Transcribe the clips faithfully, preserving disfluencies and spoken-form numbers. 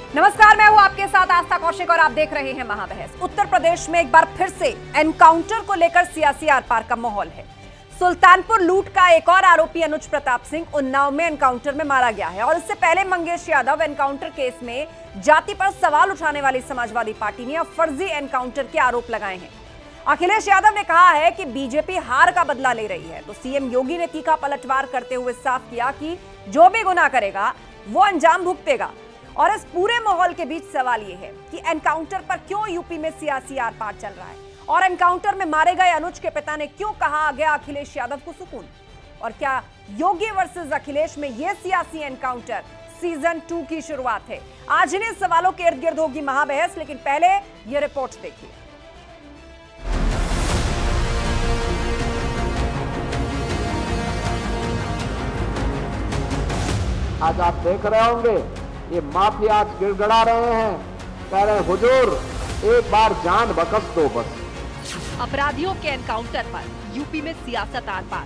नमस्कार, मैं हूं आपके साथ आस्था कौशिक और आप देख रहे हैं महाबहस। उत्तर प्रदेश में एक बार फिर से एनकाउंटर को लेकर सियासी आर पार का माहौल है। सुल्तानपुर लूट का एक और आरोपी अनुज प्रताप सिंह उन्नाव में एनकाउंटर में मारा गया है और इससे पहले मंगेश यादव एनकाउंटर केस में जाति पर सवाल उठाने वाली समाजवादी पार्टी ने अब फर्जी एनकाउंटर के आरोप लगाए हैं। अखिलेश यादव ने कहा है कि बीजेपी हार का बदला ले रही है, तो सीएम योगी ने तीखा पलटवार करते हुए साफ किया कि जो भी गुनाह करेगा वो अंजाम भुगतेगा। और इस पूरे माहौल के बीच सवाल यह है कि एनकाउंटर पर क्यों यूपी में सियासी आर पार चल रहा है और एनकाउंटर में मारे गए अनुज के पिता ने क्यों कहा आ गया अखिलेश यादव को सुकून, और क्या योगी वर्सेस अखिलेश में यह सियासी एनकाउंटर सीजन टू की शुरुआत है। आज इन्हीं सवालों के इर्द गिर्द होगी महाबहस, लेकिन पहले यह रिपोर्ट देखिए। आज आप देख रहे होंगे ये माफिया गिड़गड़ा रहे हैं, कह रहे हुजूर एक बार जान बख्श दो बस। अपराधियों के एनकाउंटर पर यूपी में सियासत आर पार।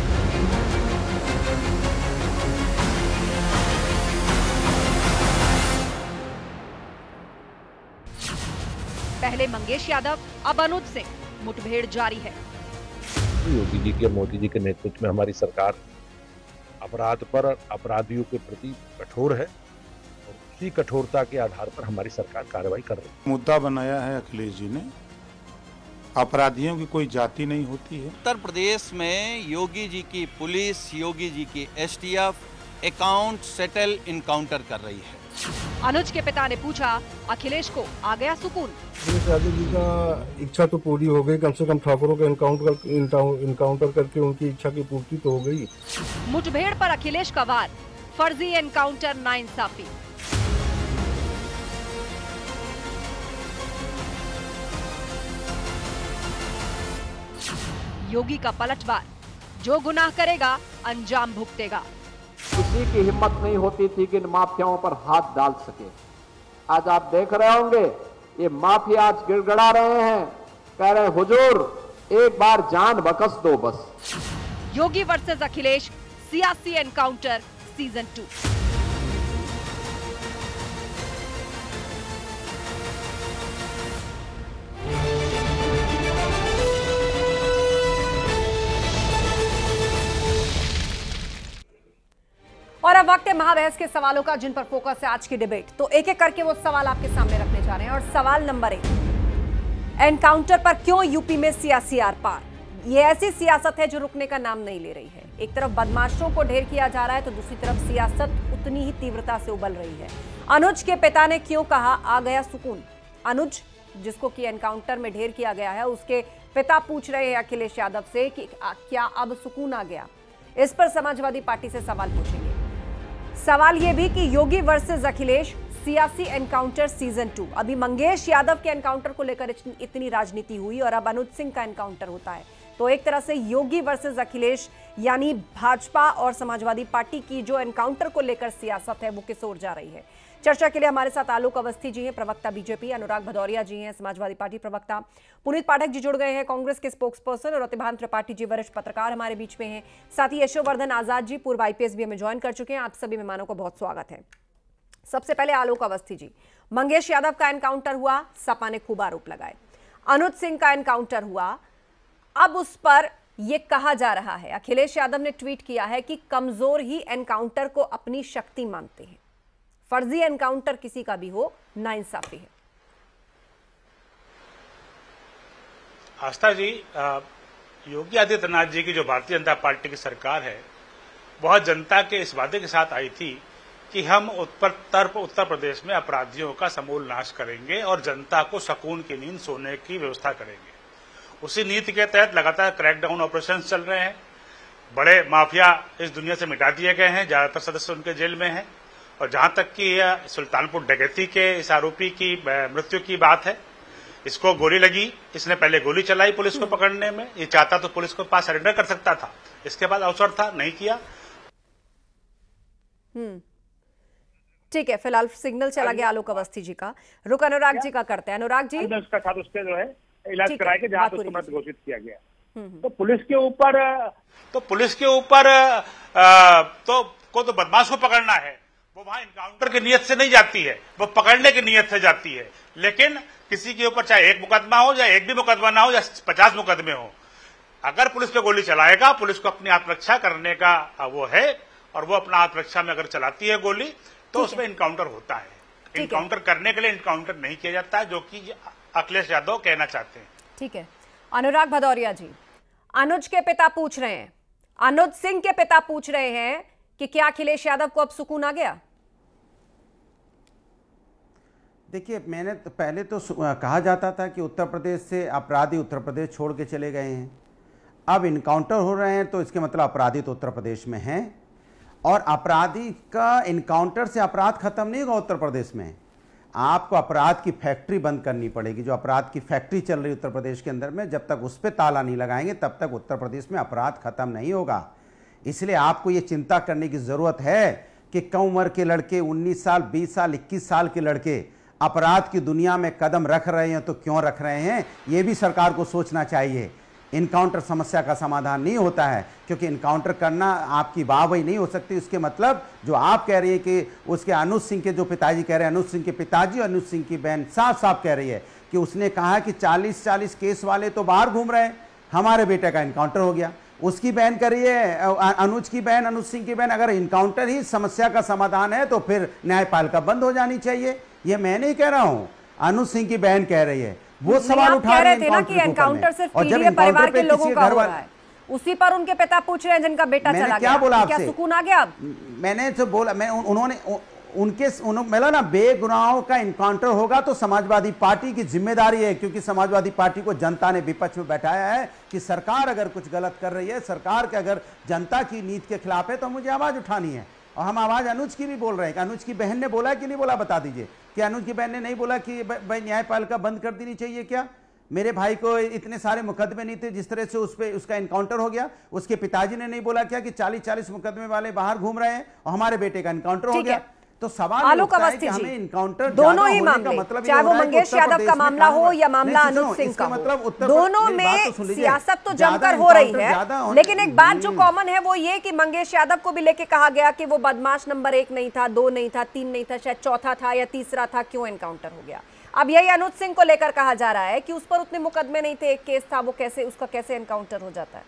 पहले मंगेश यादव, अब अनुज सिंह, मुठभेड़ जारी है। योगी जी के मोदी जी के नेतृत्व में हमारी सरकार अपराध पर अपराधियों के प्रति कठोर है और उसी कठोरता के आधार पर हमारी सरकार कार्रवाई कर रही है। मुद्दा बनाया है अखिलेश जी ने, अपराधियों की कोई जाति नहीं होती है। उत्तर प्रदेश में योगी जी की पुलिस, योगी जी की एसटीएफ अकाउंट सेटल इनकाउंटर कर रही है। अनुज के पिता ने पूछा, अखिलेश को आ गया सुकून? अखिलेश यादव जी का इच्छा तो पूरी हो गई, कम से कम ठाकुरों का इनकाउंटर इनकाउंटर करके उनकी इच्छा की पूर्ति तो हो गई। मुठभेड़ पर अखिलेश का वार, फर्जी एनकाउंटर नाइंसाफी। योगी का पलटवार, जो गुनाह करेगा अंजाम भुगतेगा। किसी की हिम्मत नहीं होती थी कि इन माफियाओं पर हाथ डाल सके। आज आप देख रहे होंगे ये माफिया गिड़गड़ा रहे हैं, कह रहे हुजूर एक बार जान बख्श दो बस। योगी वर्सेस अखिलेश सियासी एनकाउंटर सीजन टू। और अब वक्त है महाबहस के सवालों का, जिन पर फोकस है आज की डिबेट। तो एक एक करके वो सवाल आपके सामने रखने जा रहे हैं। और सवाल नंबर एक, एनकाउंटर पर क्यों यूपी में सियासी आर पार? ये ऐसी सियासत है जो रुकने का नाम नहीं ले रही है। एक तरफ बदमाशों को ढेर किया जा रहा है तो दूसरी तरफ सियासत उतनी ही तीव्रता से उबल रही है। अनुज के पिता ने क्यों कहा आ गया सुकून? अनुज जिसको कि एनकाउंटर में ढेर किया गया है, उसके पिता पूछ रहे हैं अखिलेश यादव से कि क्या अब सुकून आ गया? इस पर समाजवादी पार्टी से सवाल पूछेंगे। सवाल यह भी कि योगी वर्सेस अखिलेश सियासी एनकाउंटर सीजन टू। अभी मंगेश यादव के एनकाउंटर को लेकर इतनी राजनीति हुई और अब अनुज सिंह का एनकाउंटर होता है, तो एक तरह से योगी वर्सेस अखिलेश यानी भाजपा और समाजवादी पार्टी की जो एनकाउंटर को लेकर सियासत है वो किस ओर जा रही है। चर्चा के लिए हमारे साथ आलोक अवस्थी जी हैं, प्रवक्ता बीजेपी, अनुराग भदौरिया जी हैं, समाजवादी पार्टी प्रवक्ता, पुनीत पाठक जी जुड़ गए हैं, कांग्रेस के स्पोक्स पर्सन, और प्रतिभान त्रिपाठी जी वरिष्ठ पत्रकार हमारे बीच में हैं। साथ ही यशोवर्धन आजाद जी पूर्व आईपीएस भी हमें ज्वाइन कर चुके हैं। आप सभी मेहमानों को बहुत स्वागत है। सबसे पहले आलोक अवस्थी जी, मंगेश यादव का एनकाउंटर हुआ, सपा ने खूब आरोप लगाए। अनुज सिंह का एनकाउंटर हुआ, अब उस पर यह कहा जा रहा है, अखिलेश यादव ने ट्वीट किया है कि कमजोर ही एनकाउंटर को अपनी शक्ति मानते हैं। फर्जी एनकाउंटर किसी का भी हो, नाइंसाफी है। आस्था जी, योगी आदित्यनाथ जी की जो भारतीय जनता पार्टी की सरकार है, वह जनता के इस वादे के साथ आई थी कि हम उत्तर उत्तर प्रदेश में अपराधियों का समूल नाश करेंगे और जनता को सुकून की नींद सोने की व्यवस्था करेंगे। उसी नीति के तहत लगातार क्रैकडाउन ऑपरेशन चल रहे हैं। बड़े माफिया इस दुनिया से मिटा दिए गए हैं, ज्यादातर सदस्य उनके जेल में हैं। और जहां तक कि सुल्तानपुर डकैती के इस आरोपी की मृत्यु की बात है, इसको गोली लगी, इसने पहले गोली चलाई पुलिस को पकड़ने में। ये चाहता तो पुलिस को पास सरेंडर कर सकता था, इसके बाद अवसर था, नहीं किया। हम्म ठीक है, फिलहाल सिग्नल चला गया आलोक अवस्थी जी का। रुक अनुराग जी का करते हैं। अनुराग जी, उसका साथ उसके जो है इलाज कराए के जहां उसको मृत घोषित किया गया, तो पुलिस के ऊपर तो पुलिस के ऊपर तो को तो बदमाश को पकड़ना है, वो वहां इनकाउंटर की नीयत से नहीं जाती है, वो पकड़ने की नीयत से जाती है। लेकिन किसी के ऊपर चाहे एक मुकदमा हो या एक भी मुकदमा ना हो या पचास मुकदमे हो, अगर पुलिस पे गोली चलाएगा, पुलिस को अपनी आत्मरक्षा करने का वो है और वो अपना आत्मरक्षा में अगर चलाती है गोली तो उसमें इनकाउंटर होता है। इनकाउंटर करने के लिए इनकाउंटर नहीं किया जाता, जो कि अखिलेश यादव कहना चाहते हैं। ठीक है, अनुराग भदौरिया जी, अनुज के पिता पूछ रहे हैं, अनुज सिंह के पिता पूछ रहे हैं कि क्या अखिलेश यादव को अब सुकून आ गया? देखिए, मैंने तो पहले तो कहा जाता था कि उत्तर प्रदेश से अपराधी उत्तर प्रदेश छोड़ के चले गए हैं, अब इनकाउंटर हो रहे हैं तो इसके मतलब अपराधी तो उत्तर प्रदेश में हैं, और अपराधी का इनकाउंटर से अपराध खत्म नहीं होगा उत्तर प्रदेश में। आपको अपराध की फैक्ट्री बंद करनी पड़ेगी, जो अपराध की फैक्ट्री चल रही है उत्तर प्रदेश के अंदर में, जब तक उस पर ताला नहीं लगाएंगे तब तक उत्तर प्रदेश में अपराध खत्म नहीं होगा। इसलिए आपको ये चिंता करने की ज़रूरत है कि कम उम्र के लड़के, उन्नीस साल, बीस साल, इक्कीस साल के लड़के अपराध की दुनिया में कदम रख रहे हैं तो क्यों रख रहे हैं, ये भी सरकार को सोचना चाहिए। इनकाउंटर समस्या का समाधान नहीं होता है, क्योंकि इनकाउंटर करना आपकी वाहवाही नहीं हो सकती। उसके मतलब जो आप कह रही है कि उसके अनुज सिंह के जो पिताजी कह रहे हैं, अनुज सिंह के पिताजी और अनुज सिंह की बहन साफ साफ कह रही है कि उसने कहा कि चालीस चालीस केस वाले तो बाहर घूम रहे हैं, हमारे बेटे का इनकाउंटर हो गया। उसकी बहन कह रही है, अनुज की बहन, अनुज सिंह की बहन, अगर इनकाउंटर ही समस्या का समाधान है तो फिर न्यायपालिका बंद हो जानी चाहिए। ये मैं नहीं कह रहा हूं, अनुज सिंह की बहन कह रही है। वो सवाल उठा रहे थे ना कि एनकाउंटर सिर्फ पीडीए परिवार के लोगों का हो रहा है, उसी पर उनके पिता पूछ रहे हैं जिनका बेटा चला गया। क्या बोला आपसे? क्या सुकून आ गया? मैंने तो बोला, मैं उन्होंने उनके मिला ना, बेगुनाहों का इनकाउंटर होगा तो समाजवादी पार्टी की जिम्मेदारी है, क्योंकि समाजवादी पार्टी को जनता ने विपक्ष में बैठाया है कि सरकार अगर कुछ गलत कर रही है, सरकार के अगर जनता की नीति के खिलाफ है तो मुझे आवाज उठानी है। और हम आवाज अनुज की भी बोल रहे हैं कि अनुज की बहन ने बोला कि नहीं बोला, बता दीजिए कि अनुज की बहन ने नहीं बोला कि भाई न्यायपालिका बंद कर देनी चाहिए क्या? मेरे भाई को इतने सारे मुकदमे नहीं थे, जिस तरह से उस पे उसका इनकाउंटर हो गया। उसके पिताजी ने नहीं बोला क्या कि चालीस चालीस मुकदमे वाले बाहर घूम रहे हैं और हमारे बेटे का इनकाउंटर हो गया? तो सवाल आलोक है अवस्थी कि जी, हमें इनकाउंटर दोनों ही मामले, मतलब चाहे वो मंगेश यादव का मामला हो या मामला अनुज सिंह का हो, दोनों में सियासत तो जमकर हो रही है। लेकिन एक बात जो कॉमन है वो ये कि मंगेश यादव को भी लेके कहा गया कि वो बदमाश नंबर एक नहीं था, दो नहीं था, तीन नहीं था, शायद चौथा था या तीसरा था, क्यों एनकाउंटर हो गया। अब यही अनुज सिंह को लेकर कहा जा रहा है कि उस पर उतने मुकदमे नहीं थे, एक केस था, वो कैसे, उसका कैसे एनकाउंटर हो जाता है?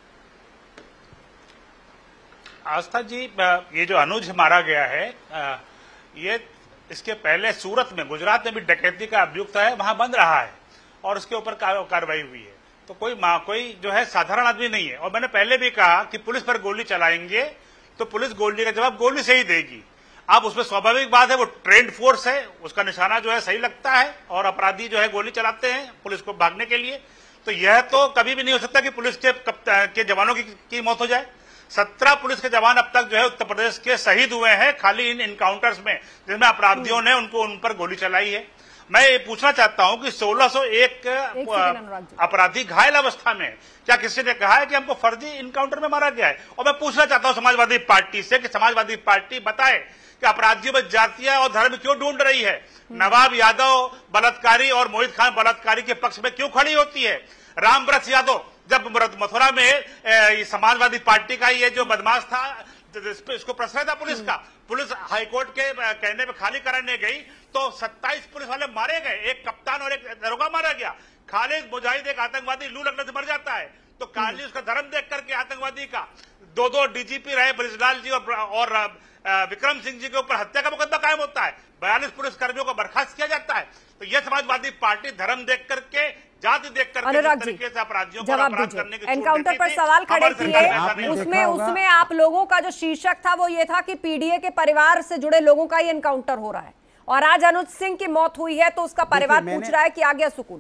आस्था जी, ये जो अनुज मारा गया है, ये इसके पहले सूरत में, गुजरात में भी डकैती का अभियुक्त है, वहां बंद रहा है और उसके ऊपर कार्रवाई हुई है। तो कोई मां कोई जो है साधारण आदमी नहीं है। और मैंने पहले भी कहा कि पुलिस पर गोली चलाएंगे तो पुलिस गोली का जवाब गोली से ही देगी। अब उसमें स्वाभाविक बात है, वो ट्रेंड फोर्स है, उसका निशाना जो है सही लगता है और अपराधी जो है गोली चलाते हैं पुलिस को भागने के लिए। तो यह तो कभी भी नहीं हो सकता कि पुलिस के, के जवानों की, की मौत हो जाए। सत्रह पुलिस के जवान अब तक जो है उत्तर प्रदेश के शहीद हुए हैं खाली इन इनकाउंटर्स में, जिसमें अपराधियों ने उनको उन पर गोली चलाई है। मैं ये पूछना चाहता हूं कि सोलह सौ एक अपराधी घायल अवस्था में, क्या किसी ने कहा है कि हमको फर्जी इनकाउंटर में मारा गया है? और मैं पूछना चाहता हूं समाजवादी पार्टी से कि समाजवादी पार्टी बताए कि अपराधियों में जातीय और धर्म क्यों ढूंढ रही है? नवाब यादव बलात्कारी और मोहित खान बलात्कारी के पक्ष में क्यों खड़ी होती है? रामव्रत यादव जब मथुरा में समाजवादी पार्टी का ये जो बदमाश था, इसको प्रश्रय था पुलिस का, पुलिस हाईकोर्ट के कहने पे खाली कराने गई तो सत्ताईस पुलिस वाले मारे गए, एक कप्तान और एक दरोगा मारा गया। खालिद मुजाहिद एक आतंकवादी लू लगने से मर जाता है तो काली उसका धर्म देख करके आतंकवादी का दो दो डीजीपी रहे ब्रिजलाल जी और, और विक्रम सिंह जी के ऊपर हत्या का मुकदमा कायम होता है, बयालीस पुलिस कर्मियों को बर्खास्त किया जाता है। तो यह समाजवादी पार्टी धर्म देख करके, जाति देख करके जिस तरीके से अपराधियों को अपराध करने की एनकाउंटर पर सवाल खड़े किए, उसमें उसमें आप लोगों का जो शीर्षक था वो ये था कि पीडीए के परिवार से जुड़े लोगों का ही एनकाउंटर हो रहा है, और आज अनुज सिंह की मौत हुई है तो उसका परिवार पूछ रहा है कि आ गया सुकून।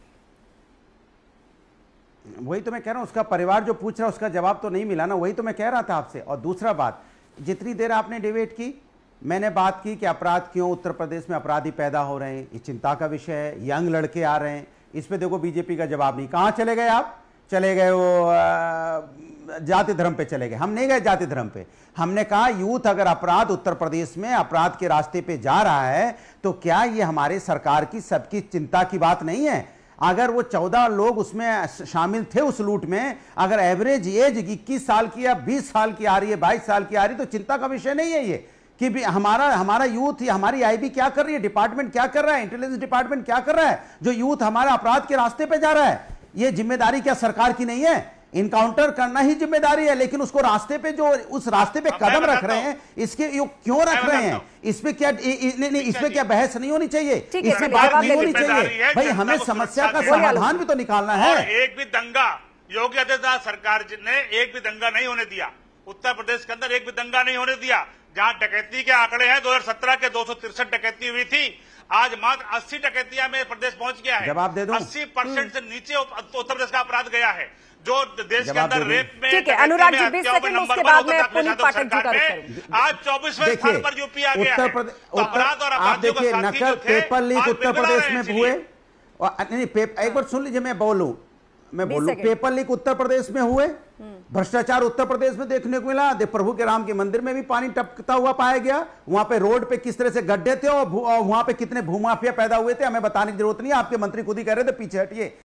वही तो मैं कह रहा हूं, उसका परिवार जो पूछ रहा है उसका जवाब तो नहीं मिला ना, वही तो मैं कह रहा था आपसे। और दूसरा बात, जितनी देर आपने डिबेट की, मैंने बात की कि अपराध क्यों उत्तर प्रदेश में अपराधी पैदा हो रहे हैं, ये चिंता का विषय है, यंग लड़के आ रहे हैं, इस पे देखो बीजेपी का जवाब नहीं। कहां चले गए आप? चले गए वो जाति धर्म पे चले गए। हम नहीं गए जाति धर्म पे, हमने कहा यूथ अगर अपराध उत्तर प्रदेश में अपराध के रास्ते पे जा रहा है तो क्या ये हमारे सरकार की सबकी चिंता की बात नहीं है? अगर वो चौदह लोग उसमें शामिल थे उस लूट में, अगर एवरेज एज इक्कीस साल की या बीस साल की आ रही है, बाईस साल की आ रही है, तो चिंता का विषय नहीं है ये। कि भी हमारा हमारा यूथ या हमारी आईबी क्या कर रही है, डिपार्टमेंट क्या कर रहा है, इंटेलिजेंस डिपार्टमेंट क्या कर रहा है, जो यूथ हमारा अपराध के रास्ते पे जा रहा है। ये जिम्मेदारी क्या सरकार की नहीं है? इनकाउंटर करना ही जिम्मेदारी है, लेकिन उसको रास्ते पे जो उस रास्ते पे कदम रख रहे हैं, इसके क्यों रख रहे हैं? इस पे क्या नहीं नहीं इस पे क्या बहस नहीं होनी चाहिए? इस पे बात नहीं होनी चाहिए भाई, हमें समस्या का समाधान भी तो निकालना है। एक भी दंगा योगी आदित्यनाथ सरकार ने एक भी दंगा नहीं होने दिया। उत्तर प्रदेश के अंदर एक भी दंगा नहीं होने दिया। जहां डकैती के आंकड़े हैं दो हजार सत्रह के दो सौ तिरसठ डकैती हुई थी, आज मात्र अस्सी डकैतियां में प्रदेश पहुंच गया है। जवाब दे दूं? अस्सी परसेंट से नीचे उत्तर प्रदेश का अपराध गया है, जो देश के अंदर रेप में, ठीक है अनुराग जी, बीस सेकंड उसके बाद में पुनीत पाठक जी का आज चौबीसवें स्थान पर यूपी आ गया है। उत्तर प्रदेश आप देखिए, नकल पेपर लीक उत्तर प्रदेश में हुए, नहीं एक बार सुन लीजिए, मैं बोलूं मैं बोलूं पेपर लीक उत्तर प्रदेश में हुए, भ्रष्टाचार उत्तर प्रदेश में देखने को मिला। प्रभु के राम के मंदिर में भी पानी टपकता हुआ पाया गया, वहां पे रोड पे किस तरह से गड्ढे थे और वहां पे कितने भूमाफिया पैदा हुए थे, हमें बताने की जरूरत नहीं, आपके मंत्री खुद ही कह रहे थे पीछे हटिए।